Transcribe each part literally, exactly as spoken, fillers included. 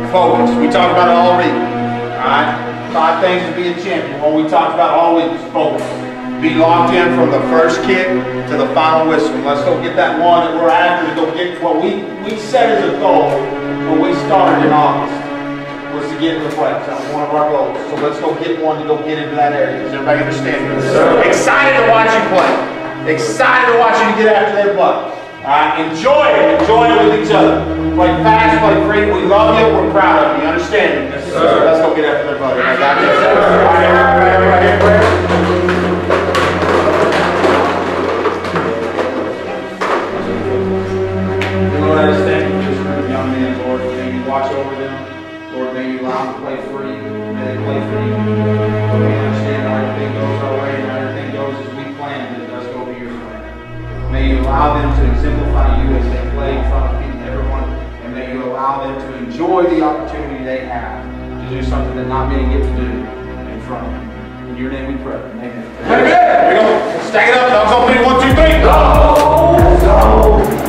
Focus. We talked about it all week. Alright? Five things to be a champion. What we talked about all week is focus. Be locked in from the first kick to the final whistle. Let's go get that one that we're after to go get what we, we set as a goal when we started in August. Was to get in the playoffs. That was one of our goals. So let's go get one to go get into that area. Does everybody understand this? Yes, excited to watch you play. Excited to watch you get after their butt. Alright, enjoy it. Enjoy it with each other. Play fast, play free. We love you. We're proud of you. You understand it? Yes, sir. Let's go get after their butt. I got this. Alright, everybody, everybody, everybody. Lord, I just thank you for this group of young men, Lord. May you watch over them. Lord, may you allow them to play free. May they play free. Lord, we understand how everything goes our way and everything goes as we planned, but it does go to your plan. May you allow them to exemplify you as they play in front of everyone, and may you allow them to enjoy the opportunity they have to do something that not many get to do in front of them. In your name we pray. Amen. Amen. Here we go. Stack it up. Thumbs up. Three, one, two, three. Go! Go!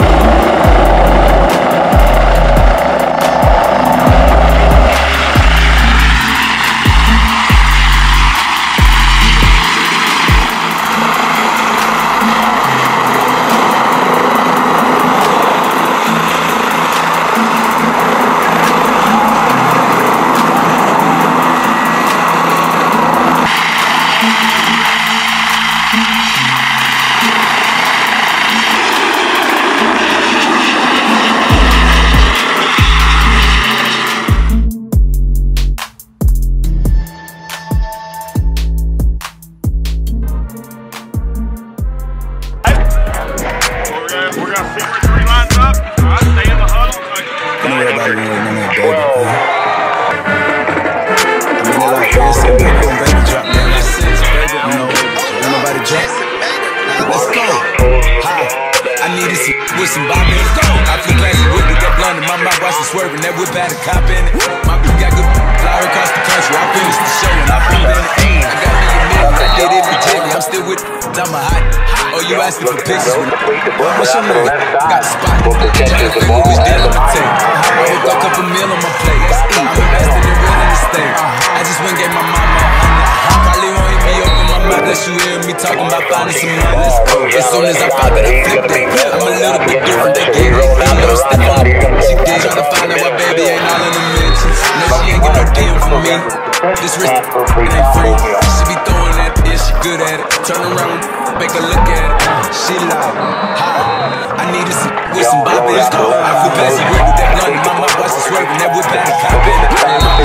Swerving that whip had a cop in it. My bitch got good fly across the country. I finished the show and I put it in the aim. I got me a million, I did it legitly. I'm still with I'm a hot. Oh, you asking for pictures? Well, what's your name? Got a spot. Trying to figure which deal I'ma take. I woke up a meal on my plate. I'm invested in real estate. I just went and gave my mama a hundred. Probably won't hit me open my mouth unless you hear me talking about finding some money. Let's go. As soon as I found that I flipped it. I'm a little bit different. They gave me a little step on it. She did try to find out why baby ain't all in the mentions. No, she ain't get no D M from me. This wrist it ain't free. She be throwing that, yeah, she good at it. Turn around, make her look at it. She like, hi, I needed some with some bop in it. I flew past the whip with that blunt in my mouth, watch it swerving. That whip had a cop in it.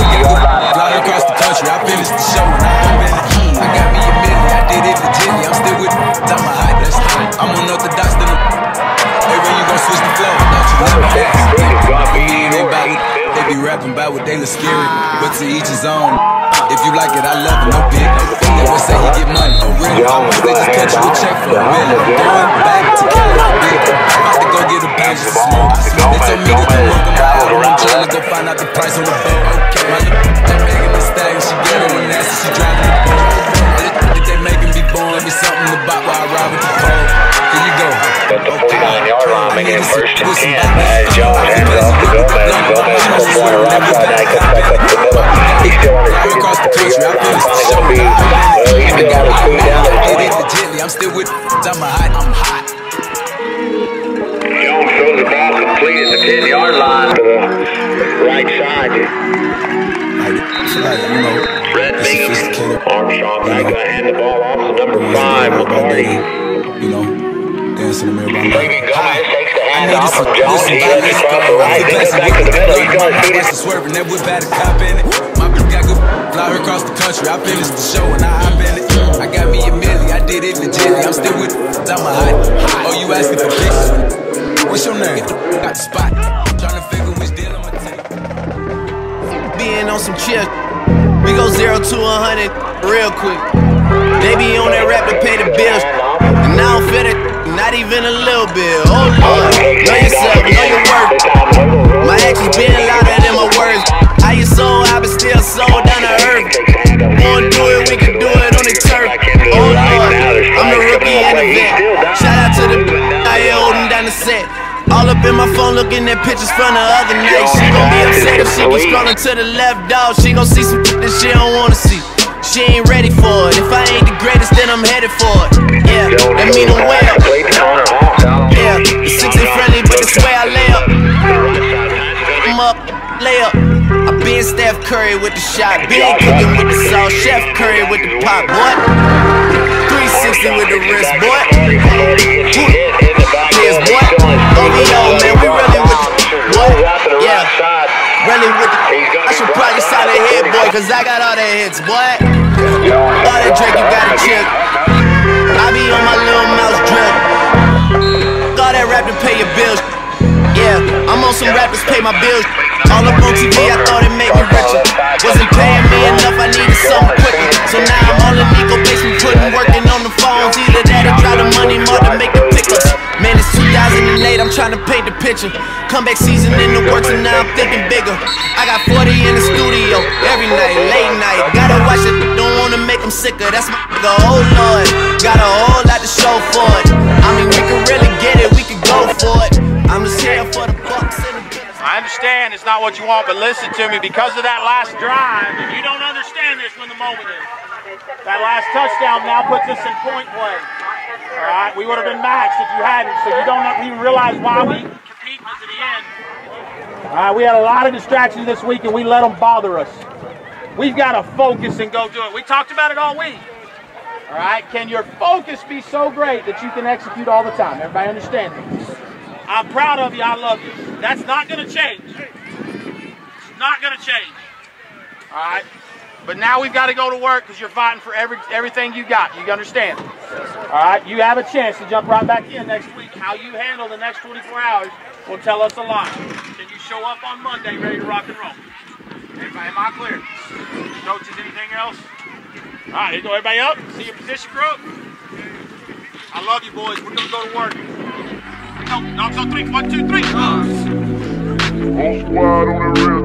Fly across the country, I finished the show and I hop in it. I got me a million, I did it legitly. I'm still with I'm a hot, that's I'm unorthodox than a. Hey, when you gon' switch the flow? Don't you never ask. They be rapping about what they look scary, but to each his own. If you like it, I love it, no big. They would say he get money, no real. They just cut you a check for a million. Going back to California, about to go get a bag just to smoke. They told me to come up on my own. I'm trying to go find out the price on the boat. Okay, my little they making the stag, she get it when nasty, she driving the boat. They making me born, let me something about why I ride with the pole. Here you go. At the forty-nine yard line, making it first and ten as Jones hands it off to Gomez. Gomez from the corner, right side, now he cuts back up the middle. He's still on his feet. He's finally going to be, well, he's still got his foot down to the twenty. I'm still with I'm hot, I'm hot. Jones throws the ball complete at the ten yard line to the right side. Brett Bingham, Armstrong back going to hand the ball off to number five, McCarty. You know, dancing in the mirror. David Gomez takes the hand off from Jones. He heads across the right, then it's back to the middle. He's going to feed it. Swerving that whip had a cop in it. My bitch got good fly her across the country. I finished the show and I hop in it. I got me a million, I did it legitly. I'm still with I'm a hot. Oh, you asking for pictures? What's your name? Got the spot. Trying to figure which deal I'ma take. Being on some chill. We go zero to a hundred real quick. They be on that rap to pay the bills. And I don't feel it, not even a little bit. Oh Lord, know yourself, know your worth. My actions being louder than my words. How you sold, I been still sold down to earth. Wanna do it, we can do it on the turf. Oh Lord, I'm the rookie in the vet. Shout out to the out here holding down the set. All up in my phone looking at pictures from the other night. She gon' be upset if she scrolling to the left, dog. She gon' see some that she don't wanna see. She ain't ready for it. If I ain't the greatest, then I'm headed for it. Yeah, that mean I'm well. Yeah, the six ain't friendly, but that's where I lay up. I'm up, lay up. I been Steph Curry with the shot, been cooking with the sauce, Chef Curry with the pop, boy. three sixty with the wrist, boy. Yes, boy. O V O, man, we really with the, boy. Yeah, really with the. I should probably sign a hit, boy, cause I got all the hits, boy. All that drink, you gotta chill. I be on my little mouse drip. All that rap to pay your bills. Yeah, I'm on some rappers pay my bills. All up on T V, I thought it made me richer. Wasn't paying me enough, I needed something quicker. So now I'm all in Nico basement, putting working on the phones. Either that or try the money more to make the pickups. Man, it's two thousand eight, I'm trying to paint the picture. Comeback season in the works and now I'm thinking bigger. I got forty in the studio, every night, late night. Gotta watch it, don't wanna make them sicker. That's my nigga, oh Lord. Got a whole lot to show for it. I mean, we can really get it, we can go for it. I'm just here for the bucks and the business. I understand it's not what you want, but listen to me. Because of that last drive, and you don't understand this when the moment is. That last touchdown now puts us in point play. All right, we would have been maxed if you hadn't, so you don't even realize why we compete to the end. All right, we had a lot of distractions this week, and we let them bother us. We've got to focus and go do it. We talked about it all week. All right, can your focus be so great that you can execute all the time? Everybody understand this? I'm proud of you. I love you. That's not going to change. It's not going to change. All right? But now we've got to go to work because you're fighting for every everything you got. You understand? All right? You have a chance to jump right back in next week. How you handle the next twenty-four hours will tell us a lot. Can you show up on Monday ready to rock and roll? Everybody, am I clear? Coaches, anything else? All right, here you go. Everybody up. See your position group. I love you, boys. We're going to go to work. Go. Dogs on three. One, two, three. Whole squad on the real